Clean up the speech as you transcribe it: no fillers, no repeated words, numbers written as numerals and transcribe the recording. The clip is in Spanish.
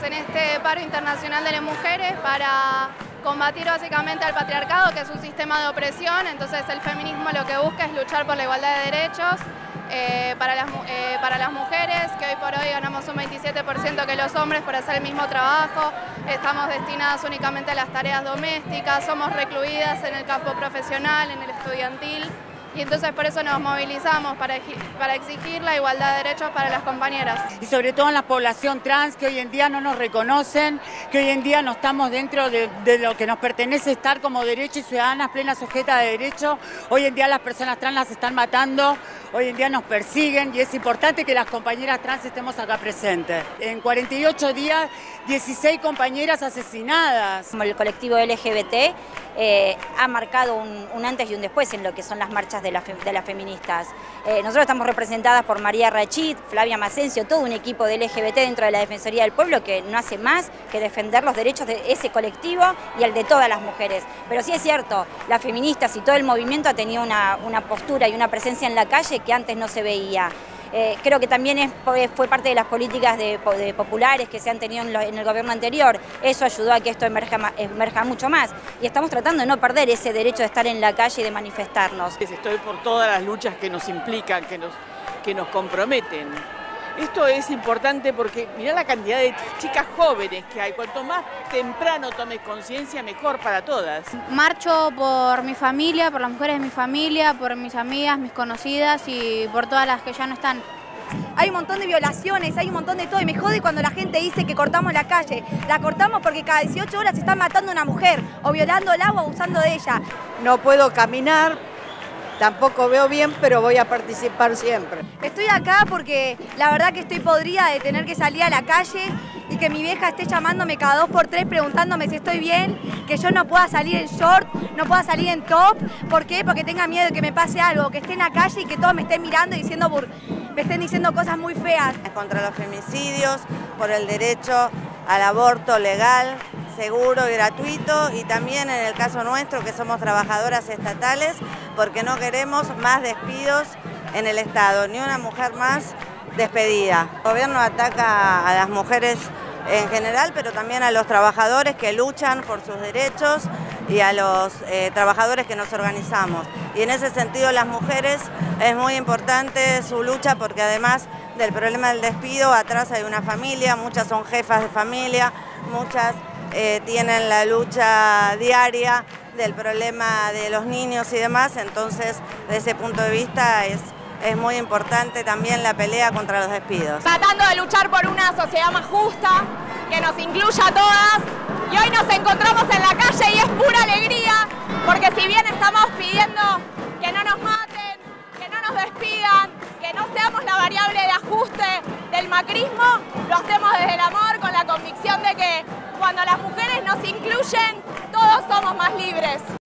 en este paro internacional de las mujeres para combatir básicamente al patriarcado, que es un sistema de opresión. Entonces el feminismo lo que busca es luchar por la igualdad de derechos para las mujeres, que hoy por hoy ganamos un 27% que los hombres por hacer el mismo trabajo. Estamos destinadas únicamente a las tareas domésticas, somos recluidas en el campo profesional, en el estudiantil. Y entonces por eso nos movilizamos para exigir la igualdad de derechos para las compañeras. Y sobre todo en la población trans, que hoy en día no nos reconocen, que hoy en día no estamos dentro de lo que nos pertenece estar como derechos y ciudadanas plenas sujetas de derechos. Hoy en día las personas trans las están matando, hoy en día nos persiguen y es importante que las compañeras trans estemos acá presentes. En 48 días, 16 compañeras asesinadas. El colectivo LGBT ha marcado un antes y un después en lo que son las marchas de las feministas. Nosotros estamos representadas por María Rachid, Flavia Masencio, todo un equipo de LGBT dentro de la Defensoría del Pueblo que no hace más que defender los derechos de ese colectivo y el de todas las mujeres. Pero sí es cierto, las feministas y todo el movimiento ha tenido una postura y una presencia en la calle que antes no se veía. Creo que también fue parte de las políticas de populares que se han tenido en el gobierno anterior. Eso ayudó a que esto emerja mucho más. Y estamos tratando de no perder ese derecho de estar en la calle y de manifestarnos. Estoy por todas las luchas que nos implican, que nos comprometen. Esto es importante porque mirá la cantidad de chicas jóvenes que hay. Cuanto más temprano tomes conciencia, mejor para todas. Marcho por mi familia, por las mujeres de mi familia, por mis amigas, mis conocidas y por todas las que ya no están. Hay un montón de violaciones, hay un montón de todo y me jode cuando la gente dice que cortamos la calle. La cortamos porque cada 18 horas se está matando a una mujer o violándola o abusando de ella. No puedo caminar, tampoco veo bien, pero voy a participar siempre. Estoy acá porque la verdad que estoy podrida de tener que salir a la calle y que mi vieja esté llamándome cada 2 por 3 preguntándome si estoy bien, que yo no pueda salir en short, no pueda salir en top. ¿Por qué? Porque tenga miedo de que me pase algo, que esté en la calle y que todos me estén mirando y me estén diciendo cosas muy feas. Contra los femicidios, por el derecho al aborto legal, seguro y gratuito, y también en el caso nuestro que somos trabajadoras estatales, porque no queremos más despidos en el Estado, ni una mujer más despedida. El gobierno ataca a las mujeres en general, pero también a los trabajadores que luchan por sus derechos y a los trabajadores que nos organizamos. Y en ese sentido las mujeres es muy importante su lucha porque además del problema del despido, atrás hay una familia, muchas son jefas de familia, muchas tienen la lucha diaria del problema de los niños y demás, entonces desde ese punto de vista es muy importante también la pelea contra los despidos. Tratando de luchar por una sociedad más justa, que nos incluya a todas, y hoy nos encontramos en la calle y es pura alegría, porque si bien estamos pidiendo que no nos maten, que no nos despidan, que no seamos la variable de ajuste del macrismo, lo hacemos desde el amor, con la convicción de que cuando las mujeres nos incluyen, todos somos más libres.